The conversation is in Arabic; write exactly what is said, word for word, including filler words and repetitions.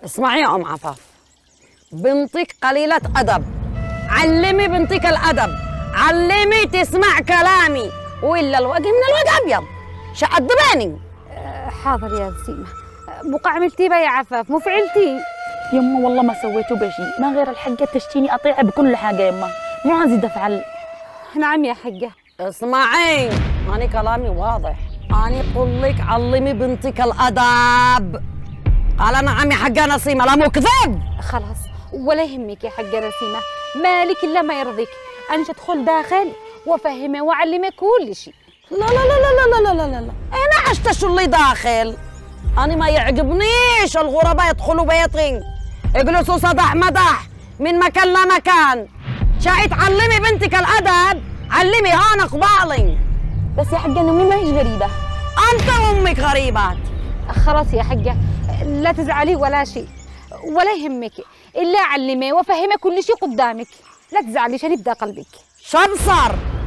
اسمعي يا ام عفاف، بنتك قليلة أدب، علمي بنتك الأدب، علمي تسمع كلامي، وإلا الوجه من الوجه أبيض، شقد باني. أه حاضر يا سيمة. بقى عملتي بقى يا عفاف، مو فعلتي؟ يما والله ما سويته بشيء، ما غير الحاجة تشتيني أطيع بكل حاجة يما، مو عايزة أفعل. نعم يا حجة. اسمعي، أنا كلامي واضح، أنا أقول لك علمي بنتك الأدب. قال نعم يا حجة نسيمة، لا مو كذب. خلاص ولا يهمك يا حجة نسيمة، مالك إلا ما يرضيك، أنا أدخل داخل وأفهمه وأعلمه كل شيء. لا لا لا لا لا لا لا لا، أنا عشت شو اللي داخل، أنا ما يعجبنيش الغرباء يدخلوا بيتي يجلسوا صدح مدح من مكان لمكان. شاي تعلمي بنتك الأدب، علمي هون قبالي. بس يا حجة أنا أمي ما هيش غريبة. أنت وأمك غريبات. خلاص يا حجة لا تزعلي ولا شيء ولا يهمك، إلا علمي وأفهمه كل شيء قدامك، لا تزعلي شريف دا قلبك. شو بصر؟